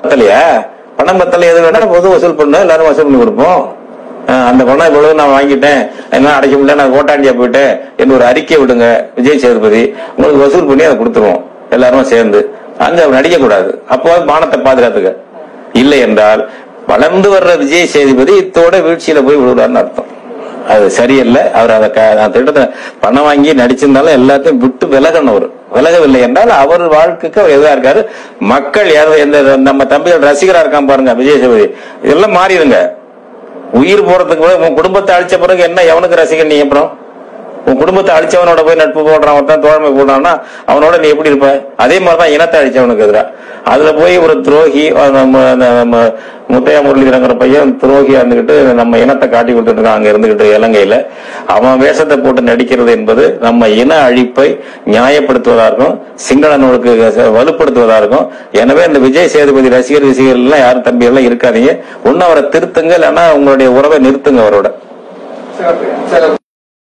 பத்தலையா? பணம் பத்தல எது வேணா பொது வசூல் பண்ண எல்லாரும் வசூல் பண்ணி கொடுப்போம். அந்த பணம் இவ்வளவு நான் வாங்கிட்டேன், என்ன அடைக்க முடியல, நான் ஓட்டாண்டியா போயிட்டேன் என்று ஒரு அறிக்கை விடுங்க விஜய் சேதுபதி, உங்களுக்கு வசூல் பண்ணி அதை கொடுத்துருவோம் எல்லாரும் சேர்ந்து. அங்க நடிக்க கூடாது. அப்போ மானத்தை பாதுகாத்துக்க. இல்லை என்றால் வளர்ந்து வர்ற விஜய் சேதுபதி இத்தோட வீழ்ச்சியில போய் விடுவார்னு அர்த்தம். அது சரியில்லை. அவர் அதை திட்டத்தை பணம் வாங்கி நடிச்சிருந்தாலும் எல்லாத்தையும் விட்டு விலகணும். விலகவில்லை என்றால் அவர் வாழ்க்கைக்கு அவர் எதா இருக்காரு. மக்கள் நம்ம தம்பியோட ரசிகரா இருக்கான் பாருங்க விஜய் சேதுபதி, இதெல்லாம் மாறிடுங்க. உயிர் போறதுக்கு உன் குடும்பத்தை அழிச்ச பிறகு என்ன எவனுக்கு ரசிகன் நீ? அப்புறம் உன் குடும்பத்தை அழிச்சவனோட போய் நட்பு போடுறான், ஒருத்தன் தோழமை போடுறான்னா அவனோட நீ எப்படி இருப்ப? அதே மாதிரிதான் இனத்தை அழிச்சவனுக்கு எதிரா அதுல போய் ஒரு துரோகி, முத்தையா முரளிதரங்கிற பையன் துரோகியா இருந்துகிட்டு நம்ம இனத்தை காட்டி கொடுத்துட்டு இருக்கான் அங்க இருந்துகிட்டு இலங்கையில. அவன் வேஷத்தை போட்டு நடிக்கிறது என்பது நம்ம இன அழிப்பை நியாயப்படுத்துவதா இருக்கும், சிங்களனுக்கு வலுப்படுத்துவதா இருக்கும். எனவே இந்த விஜய் சேதுபதி ரசிகர்கள் எல்லாம் யாரும் தம்பி எல்லாம் இருக்காதீங்க. ஒன்னு அவரை திருத்துங்க, இல்லைன்னா உங்களுடைய உறவை நிறுத்துங்க அவரோட.